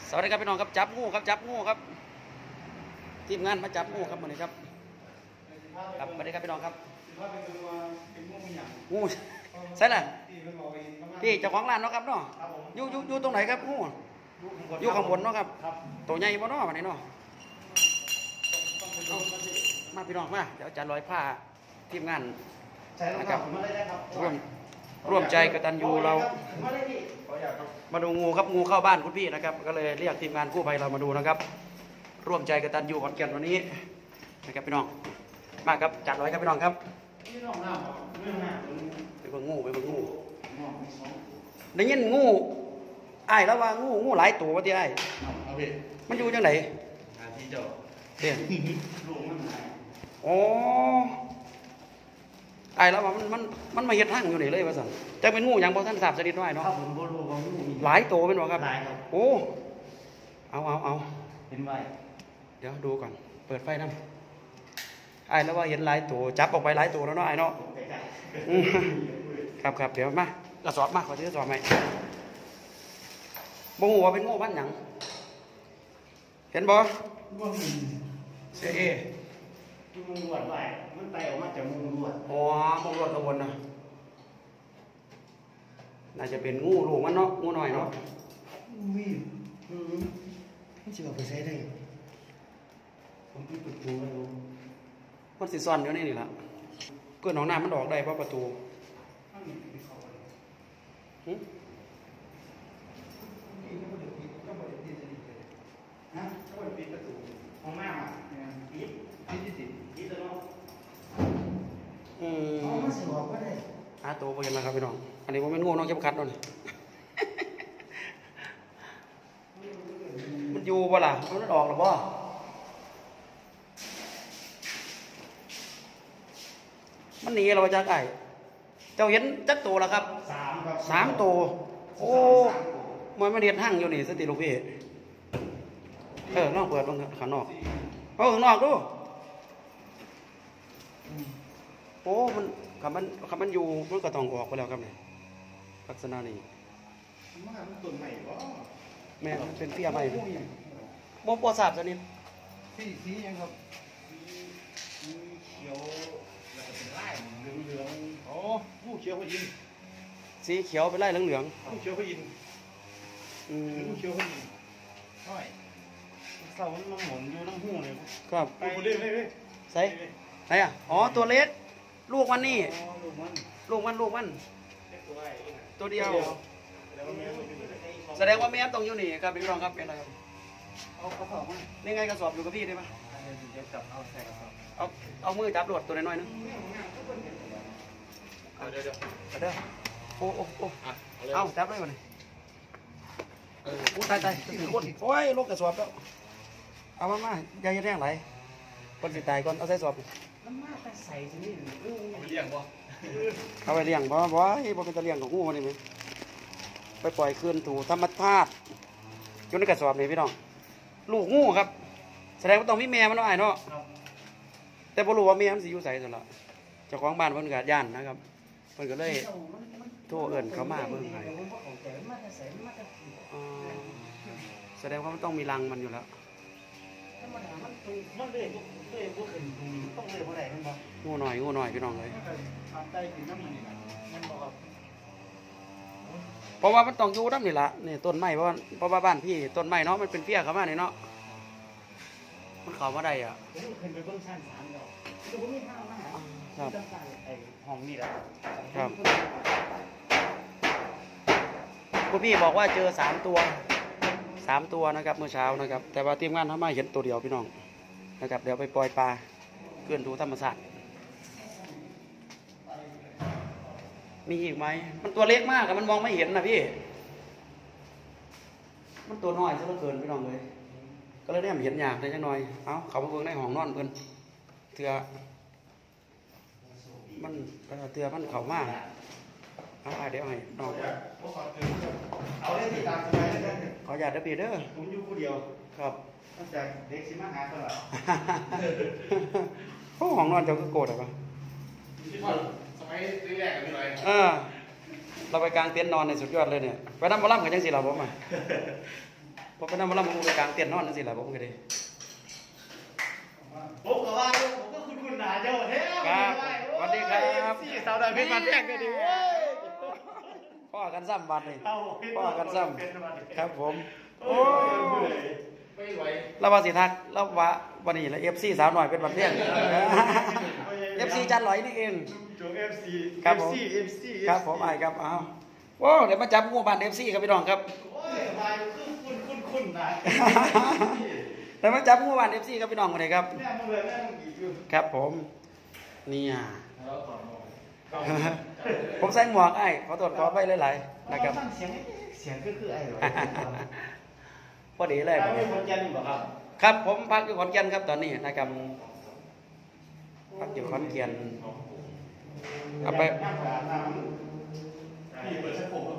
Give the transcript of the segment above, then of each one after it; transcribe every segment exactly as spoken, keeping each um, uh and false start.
สวัสดีครับพี่น้องครับจับงูครับจับงูครับทีมงานมาจับงูครับวันนี้ครับครับสวัสดีครับพี่น้องครับงูใช่เลยพี่เจ้าของร้านเนาะครับเนาะอยู่อยู่อยู่ตรงไหนครับงูอยู่ข้างบนเนาะครับตัวใหญ่บ่เนาะวันนี้เนาะมาพี่น้องมาเดี๋ยวจะลอยผ้าทีมงานนะครับร่วมร่วมใจกตัญญูเรามาดูงูครับงูเข้าบ้านคุณพี่นะครับก็เลยเรียกทีมงานกู้ภัยเรามาดูนะครับร่วมใจกตัญญูขอนแก่นวันนี้นะครับพี่น้องมาครับจัดไว้ครับพี่น้องครับไปเบิ่งงูไปเบิ่งงูได้ยินงูไอ้แล้วว่างูงูหลายตัวว่าที่ไอ้มันอยู่จังไหนเด่นโอ้ไอ้แล้วว่ามันมันมันมาเห็ดหั่งอยู่นี่เลยว่าสั่งจะเป็นงูอย่างพอท่านทราบชนิดน้อยเนาะหลายตัวเป็นบ่ครับโอ้เอาเอาเอาเห็นไว้เดี๋ยวดูก่อนเปิดไฟน้ำไอ้แล้วว่าเห็นหลายตัวจับออกไปหลายตัวแล้วเนาะไอ้เนาะครับครับเดี๋ยวมากระสอบมาขอที่กระสอบใหม่บ่งูว่าเป็นงูพันหยังเห็นบ่เสียเอมุงลวดไว้มันไตออกมาจากมุงลวดอ๋อมุงลวดข้างบนนะน่าจะเป็นงูลูกมันเนาะงูหน่อยเนาะมีอืมมันจะเอาไปใช้ได้ผมปิดประตูไว้ดูมันสิซ่อนอยู่นี่นี่ล่ะเกิดหนองน้ำมันออกได้เพราะประตูหึนะก็ไปปิดประตูห้องน้ำอ่ะปิดปิดติดปิดแล้วเนาะอืมอ๋อมันสิออกก็ได้อาโตไปกันแล้วครับพี่น้องอันนี้ผมเป็นงูน้องเข็มขัดนั่นมันอยู่บ่ล่ะมันออกหรือบ่มันหนีเราจากไอ้เจ้าเห็นจักตัวแล้วครับสามครับสามตัวโอ้มันมาเรียนหั่งอยู่นี่สติลูกพี่เออลองเปิดลองข้างนอกเอาข้างนอกดูโอ้มันคำมันคำมันอยู่มันก็ต้องออกไปแล้วครับเนี่ยลักษณะนี้มันต้นใหม่บ่แม่เป็นเตี้ยใหม่บ่บ่ทราบชนิดสีสียังครับสีเขียวแล้วก็เป็นลายเหลืองเหลืองอ๋อผู้เขียวพยินสีเขียวเป็นลายเหลืองเหลืองผู้เขียวพยินอืมผู้เขียวพยินน้อยเสามันหมุนอยู่น้ำหูเลยครับไปเรื่อยๆใส่ไหนอ่ะอ๋อตัวเล็กลูกมันนี่ลูกมันลูกมันลูกมันตัวเดียวแสดงว่าแม่ต้องอยู่นี่ครับพี่น้องครับเป็นอะไรครับเอากระสอบมานี่ไงกระสอบอยู่กับพี่ได้ไหมเดี๋ยวจับเอาใส่กระสอบเอาเอามือจับโดดตัวน้อยๆนึงเดี๋ยวเดี๋ยวเดี๋ยวโอ้โอ้โอ้เอาจับได้ไหมเนี่ยเออตายตายคนโอ้ยลูกกระสอบแล้วเอามามาอย่าแย่งไหลคนสิตายก่อนเอาใส่สอบมันมาแต่ใส่ชนิดเอาไปเลี้ยงบ่เอาไปเลี้ยงบ่บ่ไอ้บ่เป็นตะเลี้ยงของงูมันนี่มั้ยไปปล่อยคืนถูธรรมชาติอยู่ในกระสอบนี่พี่น้องลูกงูครับแสดงว่าต้องมีแม่มันเนาะไอ้เนาะแต่บ่รู้ว่าแม่มันสิอยู่ไสซั่นล่ะเจ้าของบ้านเพิ่นก็ย่านนะครับเพิ่นก็เลยโทรเอิ้นเขามาเบิ่งให้อ๋อแสดงว่ามันต้องมีรังมันอยู่แล้วมันเลยเลยบ่ขึ้นต้องเลยบ่ได้มันบ่งูหน่อยงูหน่อยพี่น้องเลยเพราะว่ามันต้องอยู่น้ำนี่ละนี่ต้นไม้เพราะว่าเพราะว่าบ้านพี่ต้นไม้เนาะมันเป็นเปี้ยเข้ามาเนี่ยเนาะมันเข้ามาได้อ่ะขึ้นไปเบิ่งชั้นสามแล้วคือบ่มีทางมาหาครับไอ้ห้องนี่แหละครับคุณพี่บอกว่าเจอสามตัวสามตัวนะครับเมื่อเช้านะครับแต่ว่าทีมงานทำมาเห็นตัวเดียวพี่น้องนะครับเดี๋ยวไปปล่อยปลาเกลื่อนดูธรรมชาติมีอีกไหมมันตัวเล็กมากมันมองไม่เห็นนะพี่มันตัวน้อยซะเหลือเกินพี่น้องเลยก็เลยได้เห็นยากได้จังหน่อยเอ้าเขามาเบิ่งในห้องนอนเพิ่นเถื่อมันเถื่อมันเข้ามาเอาเดี๋ยวให้น้องเอาได้ติดตามสบายเลยขออยากได้ปีเด้อผมอยู่ผู้เดียวครับตั้งแต่เด็กสิมาหาตลอดเขาห้องนอนเจ้าก็โกรธหรอปะสมัยซื้อแรกกันเลยเออเราไปกลางเต็นท์นอนในสุดยอดเลยเนี่ยไปทำบอลลัมกันยังสิเราบ่มาพอไปนั่งมาล่ำกูไปกลางเตียนนอนนั่นสิล่ะผมก็ดีผมก็ว่าผมก็คุณคุณหนาเจ้าแท้ครับสวัสดีครับสี่สาวดาวเป็นมาแท่งกันดิเว้ยพ่อกันซ้ำบัดนี่เอาพ่อกันซ้ำครับผมโอ้ยไม่ไหวแล้วว่าสิทักแล้วว่าวันนี้แล้วเอฟซีสาวหน่อยเป็นบัดเที่ยงเอฟซีจันลอยนี่เองจงเอฟซีครับผมเอฟซีครับผมไอ้ครับเอาโอ้เดี๋ยวมาจับงูบานเอฟซีครับพี่น้องครับโอ้ยสบายคือคุณคุณคุณนะเดี๋ยวมาจับงูบานเอฟซีครับพี่น้องคนนี้ครับแม่มึงเลยแม่มึงอีกอยู่ครับผมเนี่ยแล้วต่อมองผมใส่หมวกไอ้ขอตรวจขอไปหลายๆนะครับเสียงเสียงก็คือไอ้หรอพอดีเลยไม่คนยันบ่ครับครับผมพักอยู่ขอนแก่นครับตอนนี้นะครับพักอยู่ขอนแก่นเอาไปนี่เปิดชักโครก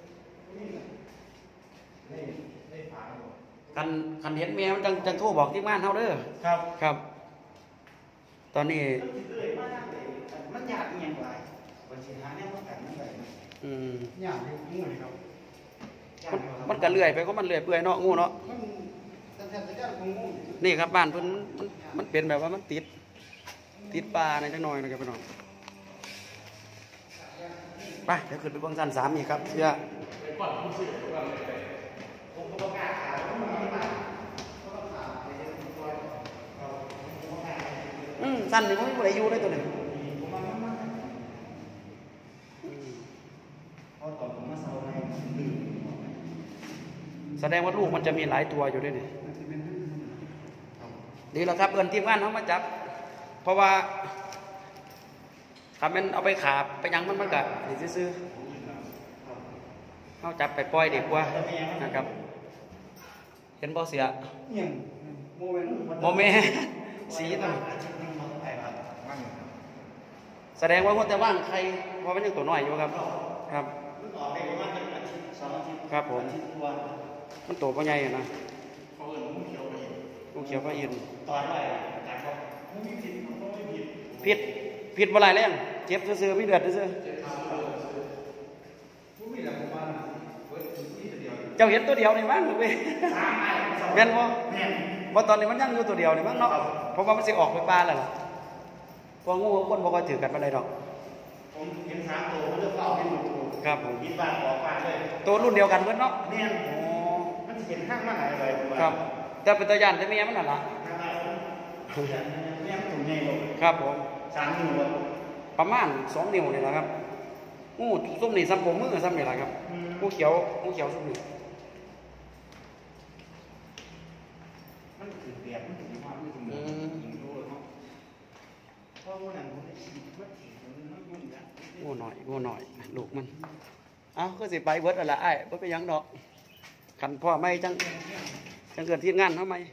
นี่นี่ฝาคันคันเห็นเมียมันจังจังโทรบอกที่บ้านเฮาเด้อครับครับ ตอนนี้มันยากเงียบไปวันสิหาเนี่ยมันกันมันได้อืมยากอยู่งูนี่ครับมันมันก็เลื่อยไปก็มันเลื่อยเปื่อยเนาะงูเนาะมันแต่แต่แต่ของงูนี่ครับบ้านเพิ่นมันมันเป็นแบบว่ามันติด ติดปลาในจังหน่อยนะครับพี่น้องไปเดี๋ยวขึ้นไปเบื้องชั้นสามอีกครับเชื่ออืมสั้นนี่มันไม่ได้อยู่ได้ตัวหนึ่งพอตอนผมมาเซาในดื่มแสดงว่าลูกมันจะมีหลายตัวอยู่ด้วยนี่ดีแล้วครับเอินทีมงานเขามาจับ เพราะว่าถ้ามันเอาไปขาบไปยังมันมันก็ดีซื่อๆเขาจับไปปล่อยดีกว่านะครับ เห็นบ่เสียยังโมเมนต์โมเมสีตัวนี้แสดงว่าคนแต่ว่างใครเพราะมันยังตัวน้อยอยู่ครับ ครับ ครับผม มันตัวพ่อใหญ่อะนะงูเขียวพระอินทร์ตอนแรกจากเขาไม่มีผิดไม่มีผิดผิดผิดบ่หลายแรงเจ็บซื่อๆไม่เดือดซื่อผู้มีแต่ผมว่าเปิดถึงที่เดียวๆเจ้าเห็นตัวเดียวนี่มั้งลูกเว้ยสามไอ้สองแม่นบ่แม่นบ่ตอนนี้มันยังอยู่ตัวเดียวนี่มั้งเนาะเพราะว่ามันสิออกไปป่าแล้วล่ะเพราะงูคนบ่ค่อยถือกันปานใดดอกผมเห็นสามตัวเลือกเฝ้าให้หมดตัวครับผมมีบ้านออกบ้านเลยตัวรุ่นเดียวกันเบิดเนาะแม่นอ๋อมันจะเห็นข้างมากอะไรผมว่าครับ แต่เป็นตาย่านแต่เมียมันน่ะล่ะข้างมากแม่นถุงใหญ่ลงครับผมสามนิ้วลงประมาณสองนิ้วนี่แหละครับงูซุ่มนี่ซ้ำผมมือซ้ำนี่แหละครับงูเขียวงูเขียวซุ่มนี่มันถือเปียกมันถือว่ามันถือยิงดูเลยเนาะเพราะว่านั่นผมได้ฉีดมันถีบมันมันมันเนี่ยงูหน่อยงูหน่อยลูกมันเอ้าก็สิไปเบิดอะไรไอ้บ่ไปหยังดอกขันพ่อไม่จังจังเกิดที่งานเท่าไหม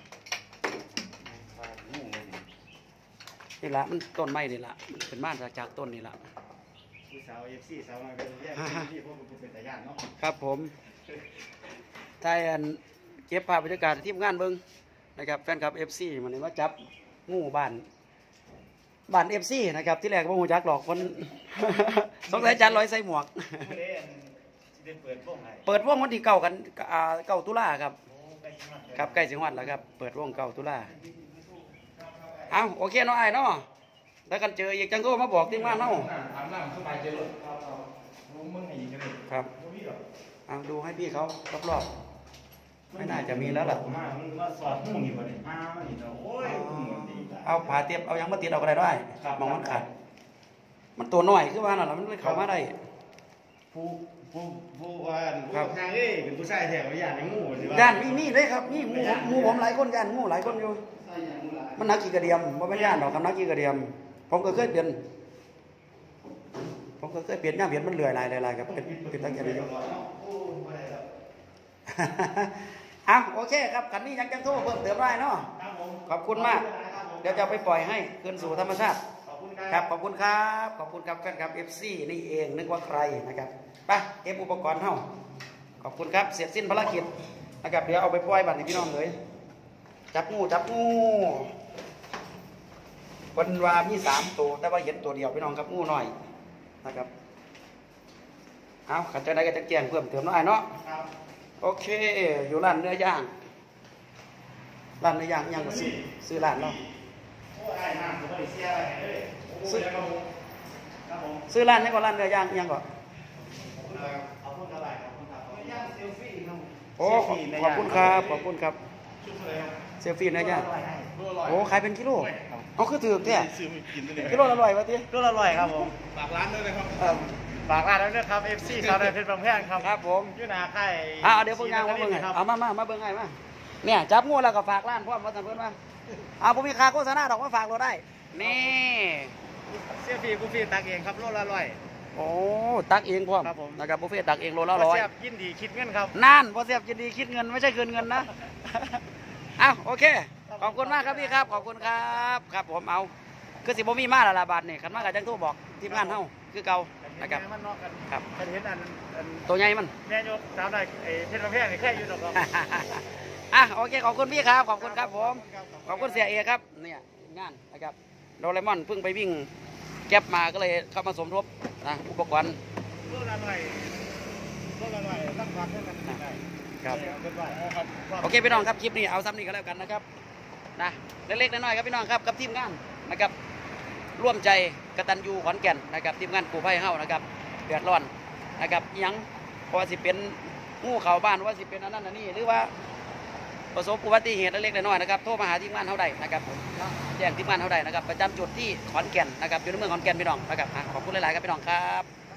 นี่ละมันต้นไม้นี่ละมันเป็นบ้านจากต้นนี่ละผู้สาวเอฟซีสาวมาเป็นแยกที่พวกผมเป็นตาญาติเนาะครับผมใช่อันเก็บภาพบรรยากาศทีมงานเบิ้งนะครับแฟนคลับเอฟซีมันนี่ว่าจับงูบ้านบ้านเอฟซีนะครับที่แรกว่างูจักหลอกคน สงสัยจานลอยใส่หมวกไม่ได้จะเปิดวงไหนเปิดวงวันที่เก้ากันอ่าเก้าตุลาครับโอ้ใกล้มากเลยครับใกล้สิงหวัดแล้วครับเปิดวงเก้าตุลาเอาโอเคเนาะไอ้เนาะแล้วกันเจออีกจังก็มาบอกทีมงานเนาะถามหน้าสบายใจเลยรู้มึงให้ยิงกันเลยครับพี่หรอเอาดูให้พี่เขารอบๆไม่น่าจะมีแล้วล่ะมามึงมาสอดมึงนี่บ่ได้มานี่เนาะโอ้ยดีเอาผ่าเตียบเอายังมาติดเอาก็ได้ด้วยมองมันขาดมันตัวน้อยคือว่าน่ะล่ะมันเลยเข้ามาได้ผู้ผู้ผู้ว่าผู้ทางเอ้ยเป็นผู้ชายแถวย่านในหมู่สิว่าย่านมีมีเลยครับมีหมู่หมู่ผมหลายคนย่านหมู่หลายคนอยู่ มันนักกีกระเดียมบ่แม่นย่านดอกคำนักกีกระเดียม ผมก็เคยเปลี่ยนผมก็เคยเปลี่ยนย่ามเปลี่ยนมันเลื่อยหลายหลายๆครับเป็นเป็นนักกีกระเดียม เอาโอเคครับคันนี้ยังจังโทษเพิ่มเติมได้เนาะขอบคุณมาก เดี๋ยวจะไปปล่อยให้คืนสู่ธรรมชาติ ครับขอบคุณครับขอบคุณครับแฟนคลับ เอฟ ซี นี่เองนึกว่าใครนะครับไปเก็บอุปกรณ์เฮ้าขอบคุณครับเสร็จสิ้นภารกิจนะครับเดี๋ยวเอาไปปล่อยบัตรให้พี่น้องเลยจับงูจับงูคนว่ามีสามตัวแต่ว่าเห็นตัวเดียวพี่น้องครับงูหน่อยนะครับเอาขันใจได้ก็จะแจ้งเพิ่มเติมหน่อยเนาะโอเคอยู่ร้านเนื้อย่างร้านเนื้อย่างยังก็ซื้อซื้อร้านเราโอ้ได้น้ำผมไม่ได้เสียอะไรเลยซื้อครับผมครับผมซื้อร้านนี้ก็ร้านเนื้อย่างยังก็เอาพูดอะไรเอาพูดครับย่างเซลฟี่ครับโอ้ขอบคุณครับขอบคุณครับชุดอะไรครับเซลฟี่เนื้อย่างรูอร่อยโอ้ขายเป็นกิโลเอาคือถือแท้ซื้อมากินได้เลยกิโลละร้อยวะทีรูอร่อยครับผมฝากร้านด้วยนะครับฝากร้านด้วยครับ เอฟ ซี สาวในเพชรบางแพงครับครับผมยูนาค่ายอ่าเดี๋ยวพวกยางมาเบิ่งให้เอามามามาเบิ่งให้มาเนี่ยจับงูแล้วก็ฝากร้านพร้อมว่าสั่นเพิ่นว่าเอาผมมีค่าโฆษณาดอกมาฝากเราได้นี่เสียฟีกูฟีตักเองครับโลละร้อยโอ้ตักเองพร้อมครับผมนะครับบุฟเฟ่ต์ตักเองโลละร้อยเสียบยินดีคิดเงินครับนั่นพอเสียบยินดีคิดเงินไม่ใช่คืนเงินนะ อ้าวโอเค ขอบคุณมากครับพี่ครับ ขอบคุณครับครับผมเอาคือสิบ่มีมาและละบาทนี่คันมากับจังทูบอกทีมงานเฮาคือเก่านะครับมันนอกกันครับกันเห็นอันอันตัวใหญ่มันแม่ยกสาวได้ไอ้เพชรบางแพงนี่แค่อยู่ดอกครับอ่ะโอเคขอบคุณพี่ครับขอบคุณครับผมขอบคุณเสียเอครับเนี่ยงานนะครับโดเรมอนเพิ่งไปวิ่งแก๊ปมาก็เลยเข้ามาสมทบนะอุปกรณ์โลละร้อยโลละร้อยตั้งพักให้มันได้ครับเป็นว่าครับโอเคพี่น้องครับคลิปนี้เอาซ้ำนี้ก็แล้วกันนะครับนะเล็กๆน้อยๆครับพี่น้องครับกับทีมงานนะครับร่วมใจกตัญญูขอนแก่นนะครับทีมงานกู้ภัยเฮานะครับเดือดร้อนนะครับอิหยังเพราะว่าสิเป็นงูเข้าบ้านว่าสิเป็นอันนั้นอันนี้หรือว่าประสบอุบัติเหตุเล็กๆน้อยๆนะครับโทรมาหาทีมงานเฮาได้นะครับผมแจ้งทีมงานเฮาได้นะครับประจำจุดที่ขอนแก่นนะครับอยู่ในเมืองขอนแก่นพี่น้องนะครับอ่ะขอบคุณหลายๆครับพี่น้องครับ